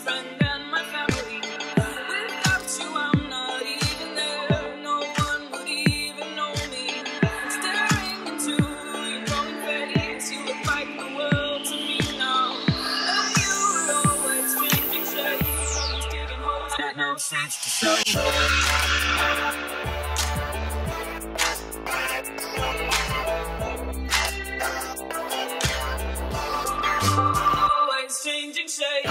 friend and my family. Without you, I'm not even there. No one would even know me. Staring into your glowing face, you look like the world to me now. And you were always changing shapes, always digging holes that no sense to say. Changing shape,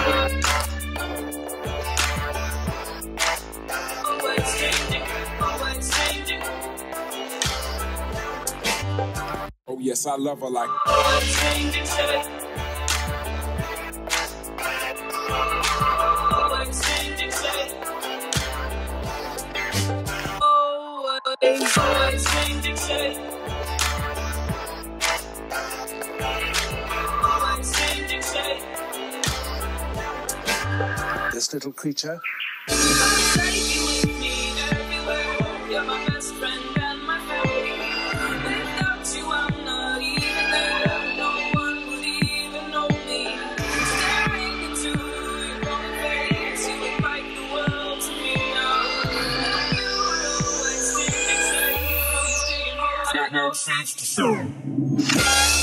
always changing, always changing. Oh yes, I love her like always changing shape, always changing shape, always changing shape, always changing shape. this little creature. Taking with me everywhere. You're my best friend and my family. Without you, I'm not even there. No one would even know me. Staring into your glowing face, you look like the world to me now. And you were always changing shape, always digging holes that no sense to say.